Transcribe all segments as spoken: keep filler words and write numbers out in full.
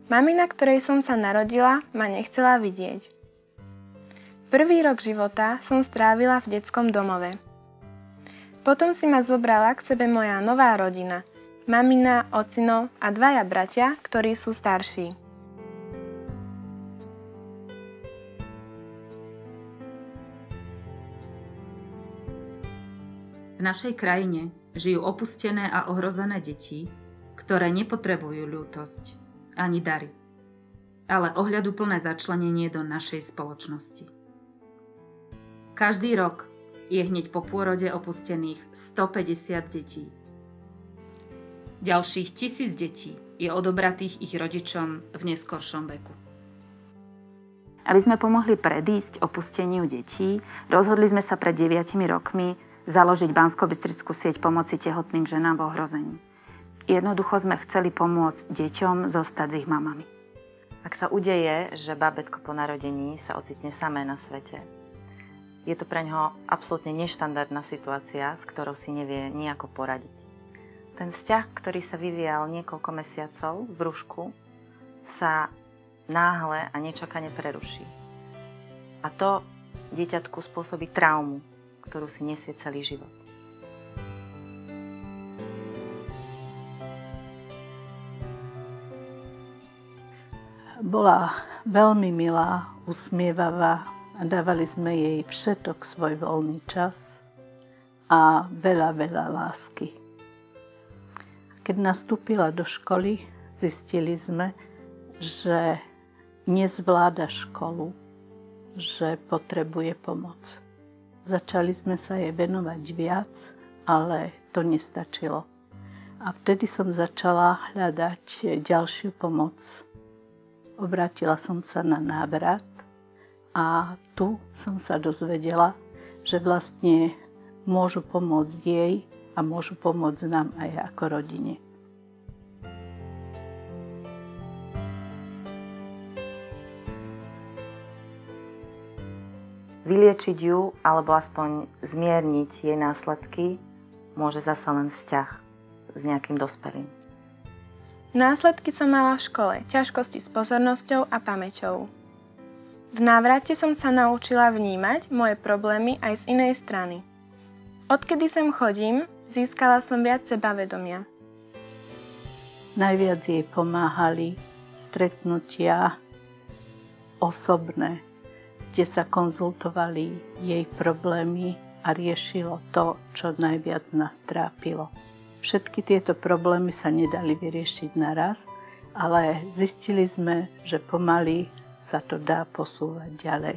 Mamina, ktorej som sa narodila, ma nechcela vidieť. Prvý rok života som strávila v detskom domove. Potom si ma zobrala k sebe moja nová rodina, mamina, ocino a dvaja bratia, ktorí sú starší. V našej krajine žijú opustené a ohrozené deti, ktoré nepotrebujú ľútosť ani dary, ale ohľaduplné začlenenie do našej spoločnosti. Každý rok je hneď po pôrode opustených stopäťdesiat detí. Ďalších tisíc detí je odobratých ich rodičom v neskoršom veku. Aby sme pomohli predísť opusteniu detí, rozhodli sme sa pred deviatimi rokmi založiť banskobystrickú sieť pomoci tehotným ženám v ohrození. Jednoducho sme chceli pomôcť deťom zostať s ich mamami. Ak sa udeje, že bábätko po narodení sa ocitne samé na svete, je to pre ňoho absolútne neštandardná situácia, s ktorou si nevie nejako poradiť. Ten vzťah, ktorý sa vyvíjal niekoľko mesiacov v brúšku, sa náhle a nečakane preruší. A to dieťatku spôsobí traumu, ktorú si nesie celý život. Bola veľmi milá, usmievavá a dávali sme jej všetok svoj voľný čas a veľa, veľa lásky. Keď nastúpila do školy, zistili sme, že nezvláda školu, že potrebuje pomoc. Začali sme sa jej venovať viac, ale to nestačilo. A vtedy som začala hľadať ďalšiu pomoc. Obrátila som sa na návrat a tu som sa dozvedela, že vlastne môžu pomôcť jej a môžu pomôcť nám aj ako rodine. Vyliečiť ju, alebo aspoň zmierniť jej následky, môže zasa len vzťah s nejakým dospelým. Následky som mala v škole, ťažkosti s pozornosťou a pamäťou. V návrate som sa naučila vnímať moje problémy aj z inej strany. Odkedy sem chodím, získala som viac sebavedomia. Najviac jej pomáhali stretnutia osobné, kde sa konzultovali jej problémy a riešilo to, čo najviac nás trápilo. Všetky tieto problémy sa nedali vyriešiť naraz, ale zistili sme, že pomaly sa to dá posúvať ďalej.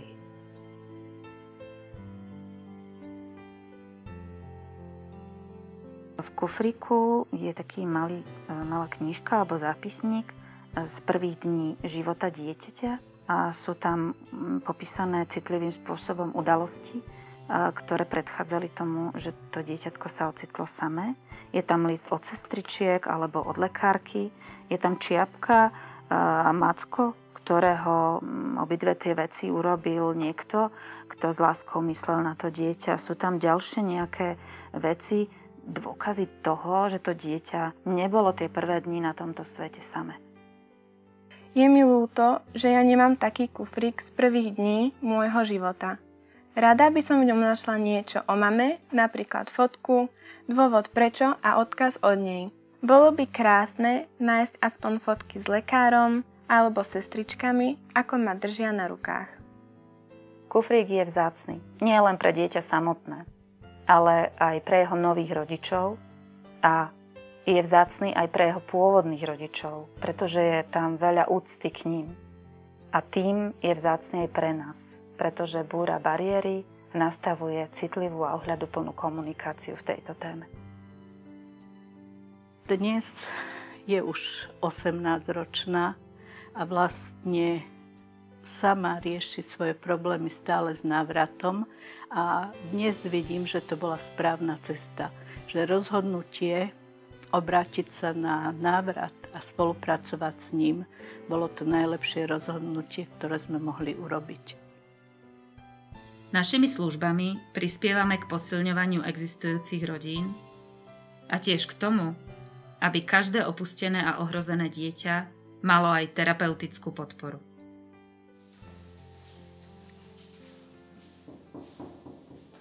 V Kufríku je taký malý, malá knižka alebo zápisník z prvých dní života dieťaťa, a sú tam popísané citlivým spôsobom udalosti, ktoré predchádzali tomu, že to dieťatko sa ocitlo samé. Je tam list od sestričiek alebo od lekárky, je tam čiapka a macko, ktorého obidve tie veci urobil niekto, kto s láskou myslel na to dieťa. Sú tam ďalšie nejaké veci, dôkazy toho, že to dieťa nebolo tie prvé dni na tomto svete samé. Je mi ľúto, že ja nemám taký kufrík z prvých dní môjho života. Rada by som v ňom našla niečo o mame, napríklad fotku, dôvod prečo a odkaz od nej. Bolo by krásne nájsť aspoň fotky s lekárom alebo sestričkami, ako ma držia na rukách. Kufrík je vzácny, nie len pre dieťa samotné, ale aj pre jeho nových rodičov a je vzácny aj pre jeho pôvodných rodičov, pretože je tam veľa úcty k ním. A tým je vzácny aj pre nás, pretože búra bariéry a nastavuje citlivú a ohľaduplnú komunikáciu v tejto téme. Dnes je už osemnásťročná a vlastne sama rieši svoje problémy stále s návratom a dnes vidím, že to bola správna cesta, že rozhodnutie obrátiť sa na návrat a spolupracovať s ním bolo to najlepšie rozhodnutie, ktoré sme mohli urobiť. Našimi službami prispievame k posilňovaniu existujúcich rodín a tiež k tomu, aby každé opustené a ohrozené dieťa malo aj terapeutickú podporu.